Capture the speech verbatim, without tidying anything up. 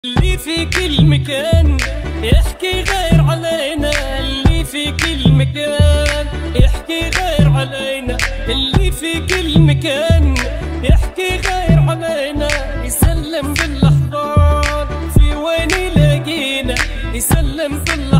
اللي في كل مكان يحكي غير علينا، اللي في كل مكان يحكي غير علينا، اللي في كل مكان يحكي غير علينا. يسلم بالأحضان في وين يلاقينا، يسلم بالأحضان